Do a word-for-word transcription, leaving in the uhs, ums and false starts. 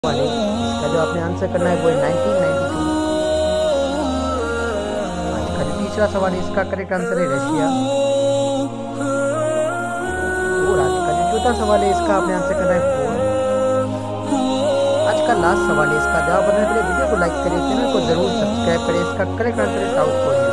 वाले इसका जो आपने आंसर करना है वो है नाइनटीन नाइंटी टू। आज का जो तीसरा सवाल है इसका करेक्ट आंसर है रशिया। और आज का जो चौथा सवाल है इसका आपने आंसर करना है पोलैंड। आज का लास्ट सवाल है इसका जवाब बनने के लिए वीडियो को लाइक करें, चैनल को जरूर सब्सक्राइब करें। इसका करेक्ट आंसर है साउथ कोरिया।